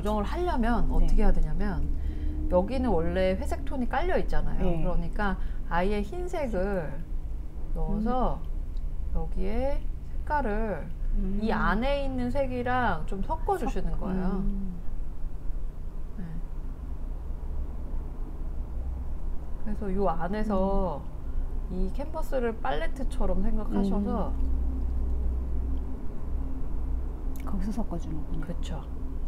조정을 하려면 어떻게 해야 되냐면 여기는 원래 회색 톤이 깔려 있잖아요. 네. 그러니까 아예 흰색을 넣어서 여기에 색깔을 이 안에 있는 색이랑 좀 섞어 주시는 거예요. 네. 그래서 이 안에서 이 캔버스를 팔레트처럼 생각하셔서 거기서 섞어주는군요. 그쵸.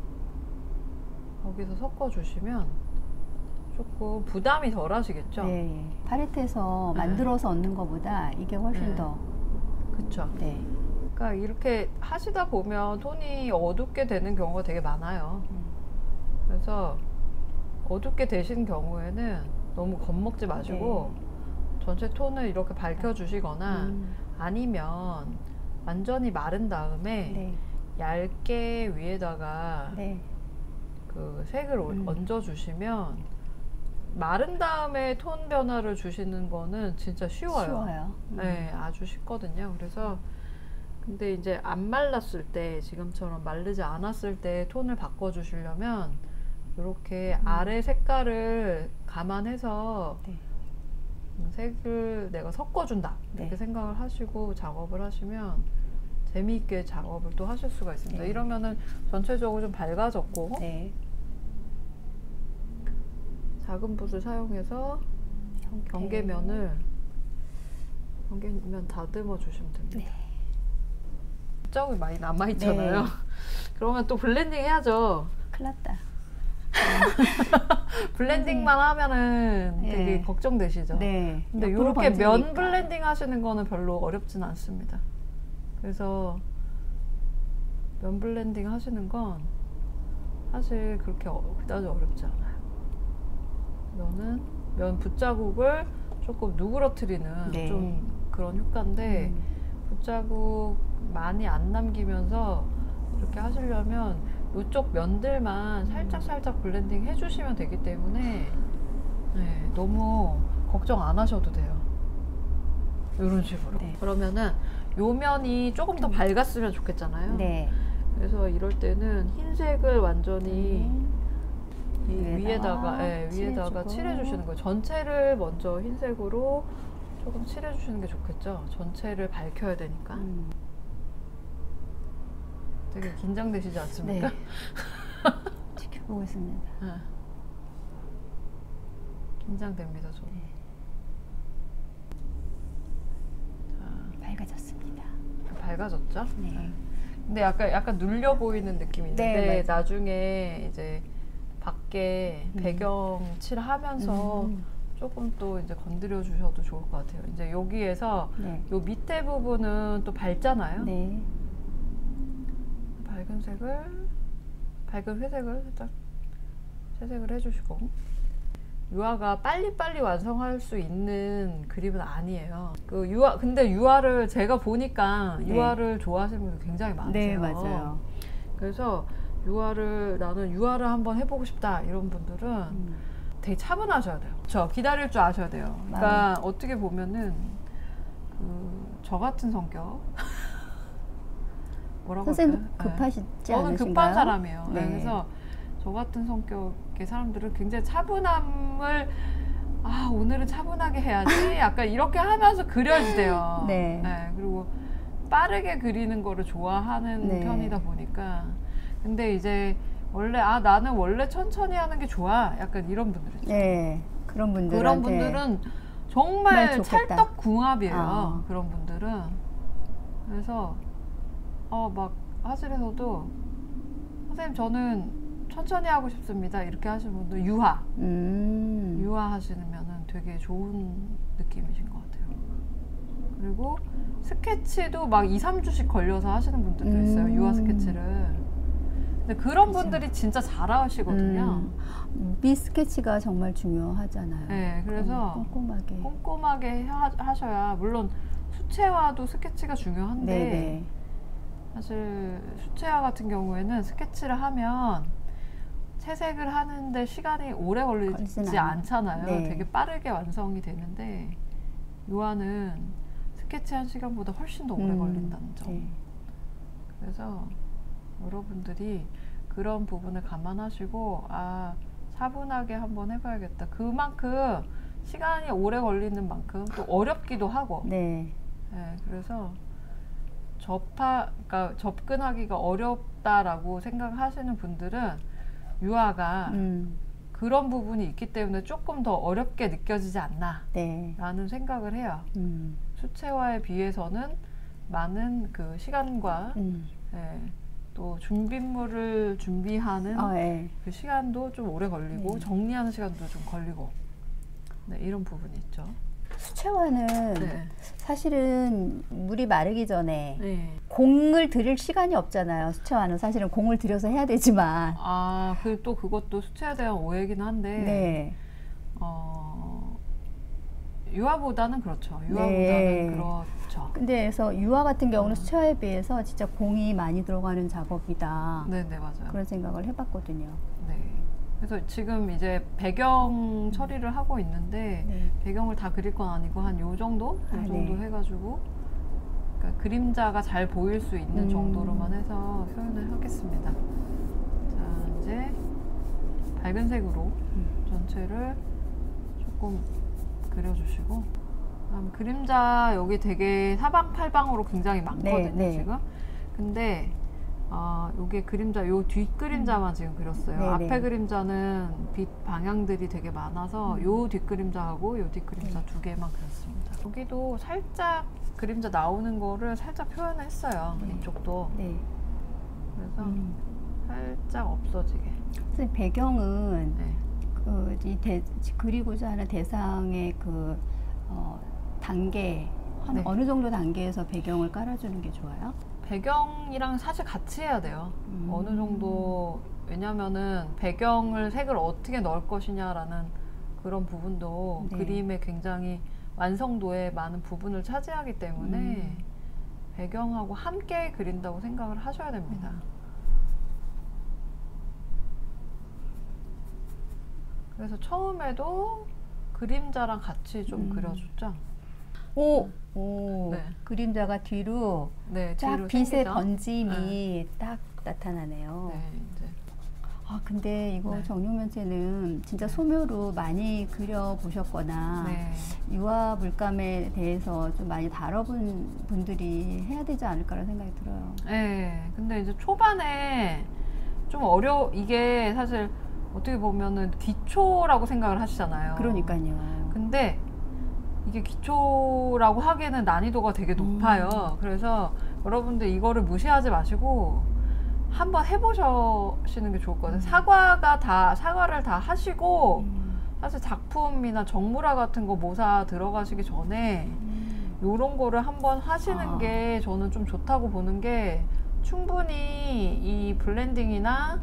거기서 섞어주시면 조금 부담이 덜 하시겠죠? 네. 팔레트에서 만들어서 얻는 것보다 이게 훨씬 더. 그쵸. 네. 그러니까 이렇게 하시다 보면 톤이 어둡게 되는 경우가 되게 많아요. 그래서 어둡게 되신 경우에는 너무 겁먹지 마시고 전체 톤을 이렇게 밝혀주시거나 아니면 완전히 마른 다음에 얇게 위에다가 그 색을 얹어주시면 마른 다음에 톤 변화를 주시는 거는 진짜 쉬워요. 네, 아주 쉽거든요. 그래서 근데 이제 안 말랐을 때, 지금처럼 마르지 않았을 때 톤을 바꿔주시려면 이렇게 아래 색깔을 감안해서 색을 내가 섞어준다 이렇게 생각을 하시고 작업을 하시면 재미있게 작업을 또 하실 수가 있습니다. 이러면은 전체적으로 좀 밝아졌고 작은 붓을 사용해서 경계면 다듬어 주시면 됩니다. 붓자국이 많이 남아있잖아요. 그러면 또 블렌딩 해야죠. 큰일 났다. 블렌딩만 하면은 되게 걱정되시죠. 근데 이렇게 면 블렌딩 하시는 거는 별로 어렵진 않습니다. 그래서 면 블렌딩 하시는 건 사실 그렇게 그다지 어렵지 않아요. 면 붓자국을 조금 누그러뜨리는 좀 그런 효과인데 붓자국 많이 안 남기면서 이렇게 하시려면 이쪽 면들만 살짝 블렌딩 해주시면 되기 때문에 너무 걱정 안 하셔도 돼요. 이런 식으로. 그러면은 요 면이 조금 더 밝았으면 좋겠잖아요. 그래서 이럴 때는 흰색을 완전히 이 위에다가 칠해주시는 거예요. 전체를 먼저 흰색으로 조금 칠해주시는 게 좋겠죠. 전체를 밝혀야 되니까. 되게 긴장되시지 않습니까? 지켜보고 있습니다. 긴장됩니다, 저는. 자, 밝아졌습니다. 밝아졌죠? 근데 약간 눌려 보이는 느낌이 있는데 나중에 이제 밖에 배경 칠하면서 조금 또 이제 건드려 주셔도 좋을 것 같아요. 이제 여기에서 요 밑에 부분은 또 밝잖아요. 밝은 회색을 살짝 채색을 해주시고, 유화가 빨리빨리 완성할 수 있는 그림은 아니에요. 근데 유화를 제가 보니까 유화를 좋아하시는 분들 굉장히 많으세요. 맞아요. 그래서 나는 유화를 한번 해보고 싶다 이런 분들은 되게 차분하셔야 돼요. 기다릴 줄 아셔야 돼요. 그러니까 어떻게 보면은 저 같은 성격 선생님 급하시지 않으신가요? 저는 급한 사람이에요. 그래서 저 같은 성격의 사람들은 굉장히 차분함을 오늘은 차분하게 해야지 약간 이렇게 하면서 그려지대요. 그리고 빠르게 그리는 거를 좋아하는 편이다 보니까. 근데 이제 원래 나는 원래 천천히 하는 게 좋아 약간 이런 분들 있죠. 그런 분들은 정말 찰떡궁합이에요. 그런 분들은. 그래서 막 화실에서도 선생님 저는 천천히 하고 싶습니다 이렇게 하시는 분들 유화 하시면은 되게 좋은 느낌이신 것 같아요. 그리고 스케치도 막 2~3주씩 걸려서 하시는 분들도 있어요. 유화 스케치를. 근데 그런 분들이 진짜 잘하시거든요. 밑 스케치가 정말 중요하잖아요. 그래서 꼼꼼하게 하셔야, 물론 수채화도 스케치가 중요한데 사실 수채화 같은 경우에는 스케치를 하면 채색을 하는데 시간이 오래 걸리지 않잖아요. 되게 빠르게 완성이 되는데 유화는 스케치 한 시간보다 훨씬 더 오래 걸린다는 점. 그래서 여러분들이 그런 부분을 감안하시고 차분하게 한번 해봐야겠다. 그만큼 시간이 오래 걸리는 만큼 또 어렵기도 하고. 네. 네, 그래서 그러니까 접근하기가 어렵다라고 생각하시는 분들은 유아가 그런 부분이 있기 때문에 조금 더 어렵게 느껴지지 않나 네. 라는 생각을 해요. 수채화에 비해서는 많은 그 시간과 또 준비물을 준비하는 네. 그 시간도 좀 오래 걸리고 정리하는 시간도 좀 걸리고 이런 부분이 있죠. 수채화는 사실은 물이 마르기 전에 공을 들일 시간이 없잖아요. 수채화는 사실은 공을 들여서 해야 되지만 또 그것도 수채화에 대한 오해이긴 한데 유화보다는 그렇죠. 유화보다는 그렇죠. 근데 그래서 유화 같은 경우는 수채화에 비해서 진짜 공이 많이 들어가는 작업이다. 네, 맞아요. 그런 생각을 해봤거든요. 네. 그래서 지금 이제 배경 처리를 하고 있는데 배경을 다 그릴 건 아니고 한 요 정도 해가지고 그러니까 그림자가 잘 보일 수 있는 정도로만 해서 표현을 하겠습니다. 자, 이제 밝은 색으로 전체를 조금 그려주시고 그림자 여기 되게 사방팔방으로 굉장히 많거든요. 지금. 근데 요게 그림자, 요 뒷그림자만 지금 그렸어요. 앞에 그림자는 빛 방향들이 되게 많아서 요 뒷그림자하고 요 뒷그림자 두 개만 그렸습니다. 여기도 살짝 그림자 나오는 거를 살짝 표현을 했어요. 이쪽도. 그래서 살짝 없어지게. 선생님, 배경은 그리고자 하는 대상의 단계, 어느 정도 단계에서 배경을 깔아주는 게 좋아요? 배경이랑 사실 같이 해야 돼요. 어느 정도, 왜냐면은 배경을 색을 어떻게 넣을 것이냐라는 그런 부분도 그림의 굉장히 완성도에 많은 부분을 차지하기 때문에 배경하고 함께 그린다고 생각을 하셔야 됩니다. 그래서 처음에도 그림자랑 같이 좀 그려줬죠. 그림자가 뒤로 쫙 뒤로 빛의 생기죠? 번짐이 딱 나타나네요. 이제. 근데 이거 정육면체는 진짜 소묘로 많이 그려보셨거나 유화 물감에 대해서 좀 많이 다뤄본 분들이 해야 되지 않을까라는 생각이 들어요. 근데 이제 초반에 좀 이게 사실 어떻게 보면은 기초라고 생각을 하시잖아요. 그러니까요. 근데 이게 기초라고 하기에는 난이도가 되게 높아요. 그래서 여러분들 이거를 무시하지 마시고 한번 해보시는 게 좋을 것 같아요. 사과를 다 하시고 사실 작품이나 정물화 같은 거 모사 들어가시기 전에 요런 거를 한번 하시는 게 저는 좀 좋다고 보는 게 충분히 이 블렌딩이나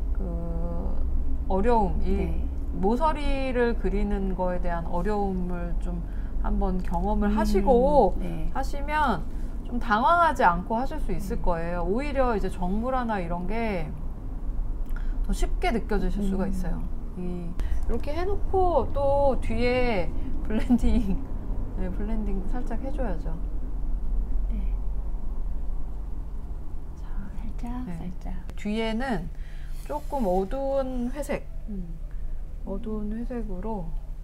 어려움, 모서리를 그리는 거에 대한 어려움을 좀 한번 경험을 하시고 하시면 좀 당황하지 않고 하실 수 있을 거예요. 오히려 이제 정물화나 이런 게 더 쉽게 느껴지실 수가 있어요. 이렇게 해놓고 또 뒤에 블렌딩 살짝 해줘야죠. 자, 살짝. 뒤에는 조금 어두운 회색, 어두운 회색으로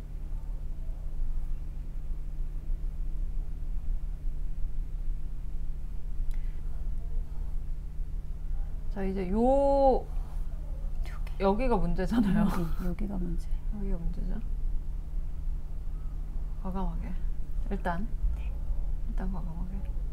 자, 이제 여기가 문제잖아요. 여기가 문제. 여기가 문제죠. 과감하게. 일단 과감하게.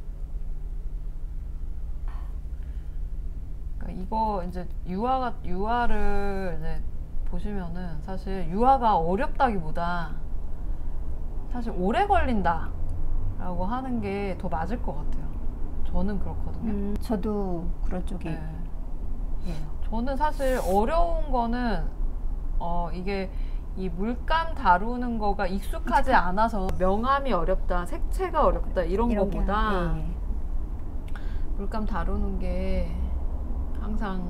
그러니까 이거 이제 유화를 이제 보시면은 사실 유화가 어렵다기보다 사실 오래 걸린다라고 하는 게 더 맞을 것 같아요. 저는 그렇거든요. 저도 그런 쪽이에요. 저는 사실 어려운 거는 이게 이 물감 다루는 거가 익숙하지 않아서 명암이 어렵다, 색채가 어렵다 이런 거보다 물감 다루는 게 항상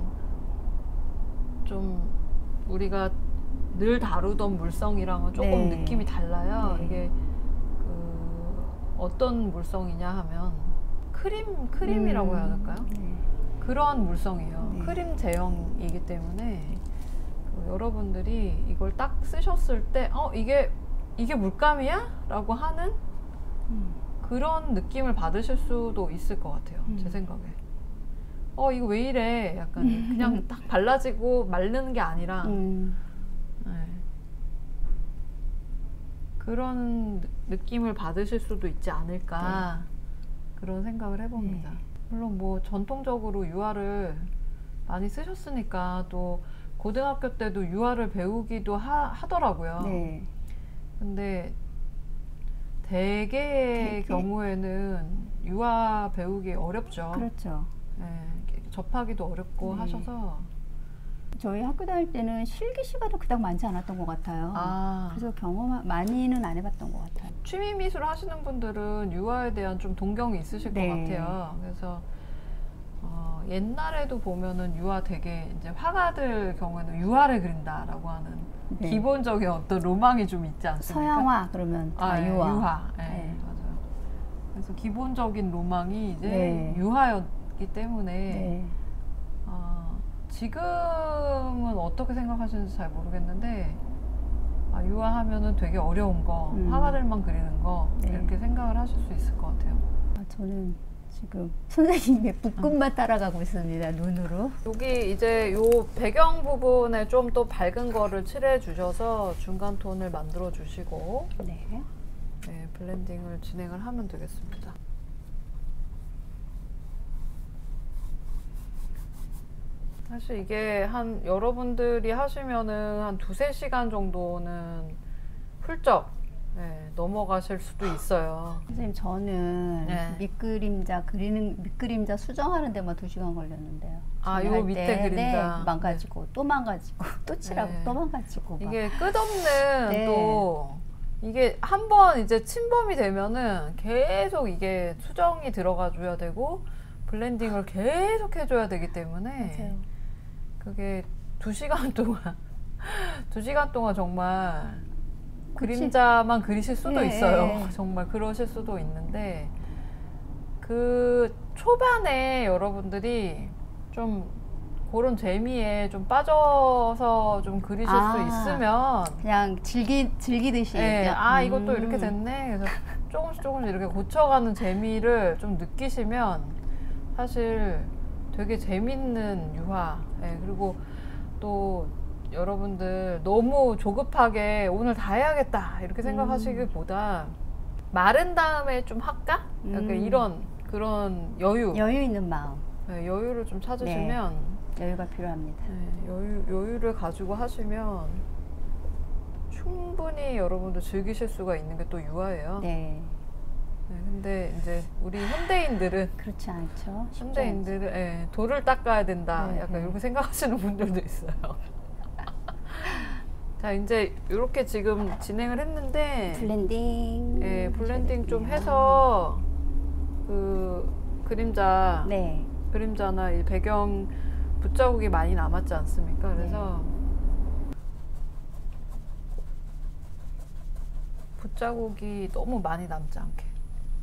좀 우리가 늘 다루던 물성이랑은 조금 느낌이 달라요. 이게 어떤 물성이냐 하면 크림이라고 해야 될까요? 그런 물성이에요. 네. 크림 제형이기 때문에 여러분들이 이걸 딱 쓰셨을 때 이게 물감이야? 라고 하는 그런 느낌을 받으실 수도 있을 것 같아요. 제 생각에. 이거 왜 이래? 약간 그냥 딱 발라지고 마르는 게 아니라 네. 그런 느낌을 받으실 수도 있지 않을까 그런 생각을 해봅니다. 물론 뭐 전통적으로 유화를 많이 쓰셨으니까 또 고등학교 때도 유화를 배우기도 하더라고요. 네. 근데 대개의 경우에는 유화 배우기 어렵죠. 그렇죠. 네, 접하기도 어렵고 하셔서 저희 학교 다닐 때는 실기 시간은 그닥 많지 않았던 것 같아요. 그래서 많이는 안 해봤던 것 같아요. 취미 미술 하시는 분들은 유화에 대한 좀 동경이 있으실 것 같아요. 그래서 옛날에도 보면은 유화 되게 이제 화가들 경우에는 유화를 그린다라고 하는 기본적인 어떤 로망이 좀 있지 않습니까? 서양화 그러면 다 유화. 유화. 맞아요. 그래서 기본적인 로망이 이제 유화였기 때문에 지금은 어떻게 생각하시는지 잘 모르겠는데 유화하면은 되게 어려운 거, 화가들만 그리는 거 이렇게 생각을 하실 수 있을 것 같아요. 저는 지금 선생님의 붓끝만 따라가고 있습니다. 눈으로. 여기 이제 요 배경 부분에 좀 더 밝은 거를 칠해 주셔서 중간 톤을 만들어 주시고 블렌딩을 진행을 하면 되겠습니다. 사실 이게 여러분들이 하시면은 한 2~3시간 정도는 훌쩍 넘어가실 수도 있어요. 선생님 저는 밑그림자 수정하는 데만 2시간 걸렸는데요. 요 밑에 그림자 망가지고 또 망가지고 또 칠하고 또 망가지고 이게 끝없는 또 이게 한번 이제 침범이 되면은 계속 이게 수정이 들어가 줘야 되고 블렌딩을 계속 해줘야 되기 때문에 그게 2시간 동안 정말 그림자만 그리실 수도 있어요. 정말 그러실 수도 있는데 그 초반에 여러분들이 좀 그런 재미에 좀 빠져서 좀 그리실 수 있으면 그냥 즐기듯이 이것도 이렇게 됐네. 그래서 조금씩 이렇게 고쳐가는 재미를 좀 느끼시면 사실 되게 재밌는 유화. 그리고 또 여러분들 너무 조급하게 오늘 다 해야겠다 이렇게 생각하시기보다 마른 다음에 좀 할까? 약간 그런 여유 있는 마음. 여유를 좀 찾으시면 여유가 필요합니다. 여유를 가지고 하시면 충분히 여러분들 즐기실 수가 있는 게 또 유화예요. 근데 이제 우리 현대인들은 그렇지 않죠. 현대인들은 돌을 닦아야 된다. 약간 이렇게 생각하시는 분들도 있어요. 자, 이제 이렇게 지금 진행을 했는데 블렌딩 블렌딩 좀 해서 그 그림자나 이 배경 붓자국이 많이 남았지 않습니까? 그래서 붓자국이 너무 많이 남지 않게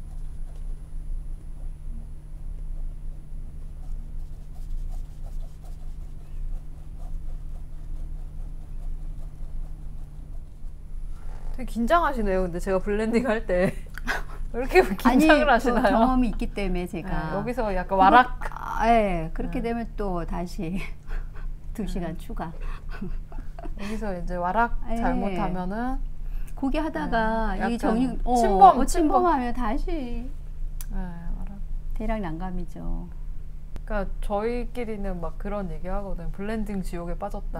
되게 긴장하시네요. 근데 제가 블렌딩 할 때 왜 이렇게 긴장을 하시나요? 경험이 있기 때문에 제가 여기서 약간 와락 그렇게 되면 또 다시 2시간 추가. 여기서 이제 와락 잘못하면은 고기 하다가 이 침범하면 다시 와락. 대략 난감이죠. 그러니까 저희끼리는 막 그런 얘기 하거든요. 블렌딩 지옥에 빠졌다.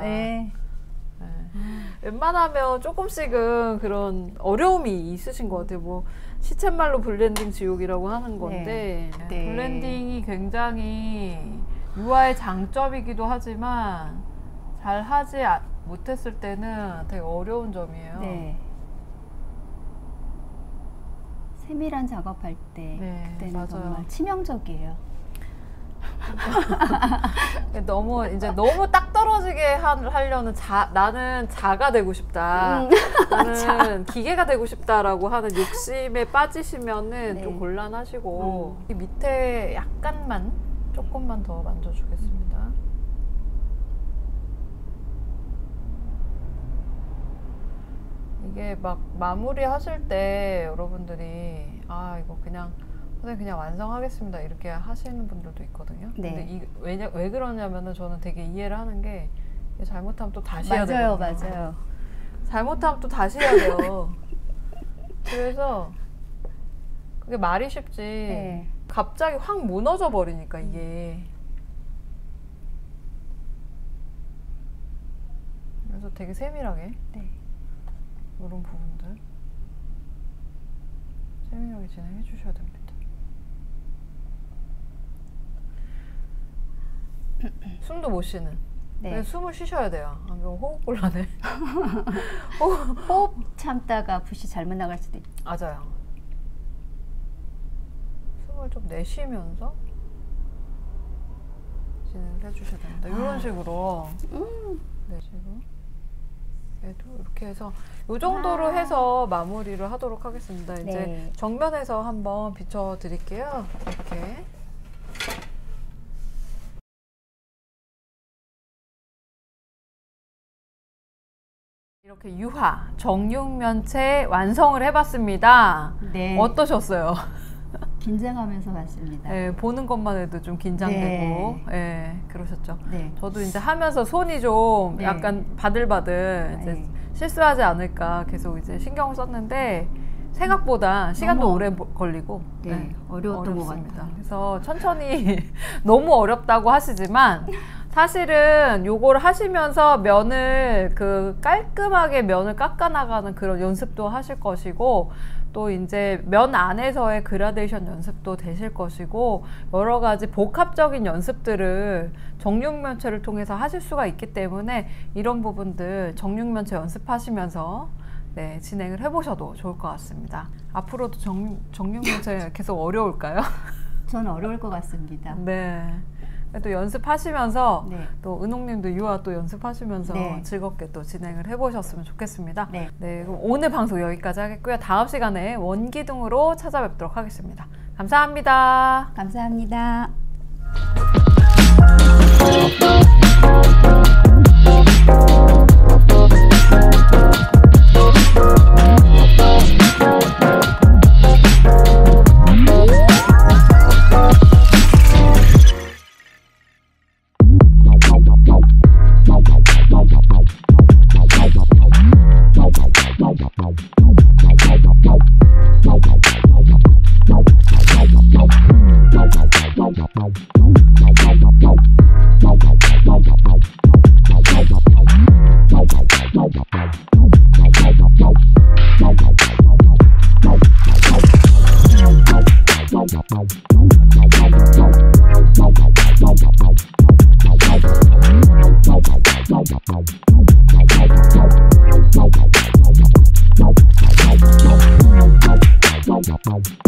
웬만하면 조금씩은 그런 어려움이 있으신 것 같아요. 뭐 시쳇말로 블렌딩 지옥이라고 하는 건데 블렌딩이 굉장히 유화의 장점이기도 하지만 잘 하지 못했을 때는 되게 어려운 점이에요. 세밀한 작업할 때 그때는 맞아요. 정말 치명적이에요. 너무 딱 떨어지게 하려는 나는 자가 되고 싶다. 나는 기계가 되고 싶다라고 하는 욕심에 빠지시면은 좀 곤란하시고 이 밑에 약간만 조금만 더 만져주겠습니다. 이게 막 마무리 하실 때 여러분들이 아 이거 그냥 선생님 그냥 완성하겠습니다 이렇게 하시는 분들도 있거든요. 네. 근데 왜 그러냐면은 저는 되게 이해를 하는 게 잘못하면 또 다시 해야 돼요. 맞아요. 잘못하면 또 다시 해야 돼요. 그래서 그게 말이 쉽지. 네. 갑자기 확 무너져 버리니까 이게. 그래서 되게 세밀하게. 네. 이런 부분들 세밀하게 진행해 주셔야 됩니다. 숨도 못 쉬는. 네. 숨을 쉬셔야 돼요. 안 그러면 호흡곤란해. 호흡 참다가 붓이 잘못 나갈 수도 있죠. 맞아요. 숨을 좀 내쉬면서 진행을 해주셔야 됩니다. 이런 식으로 내쉬고 얘도 이렇게 해서 이 정도로 해서 마무리를 하도록 하겠습니다. 이제 네. 정면에서 한번 비춰드릴게요. 이렇게. 이렇게 유화 정육면체 완성을 해봤습니다. 네. 어떠셨어요? 긴장하면서 봤습니다. 네, 보는 것만 해도 좀 긴장되고, 네, 그러셨죠. 네. 저도 이제 하면서 손이 좀 약간 바들바들 이제 실수하지 않을까 계속 이제 신경을 썼는데 생각보다 시간도 오래 걸리고 어려웠던 것 같아요. 그래서 천천히 너무 어렵다고 하시지만. 사실은 요거를 하시면서 면을 깔끔하게 면을 깎아 나가는 그런 연습도 하실 것이고 또 이제 면 안에서의 그라데이션 연습도 되실 것이고 여러 가지 복합적인 연습들을 정육면체를 통해서 하실 수가 있기 때문에 이런 부분들 정육면체 연습하시면서 네, 진행을 해보셔도 좋을 것 같습니다. 앞으로도 정육면체 계속 어려울까요? 저는 어려울 것 같습니다. 네. 또 연습하시면서 또 은옥님도 유아 또 연습하시면서 즐겁게 또 진행을 해보셨으면 좋겠습니다. 네, 그럼 오늘 방송 여기까지 하겠고요. 다음 시간에 원기둥으로 찾아뵙도록 하겠습니다. 감사합니다. 감사합니다. Wow.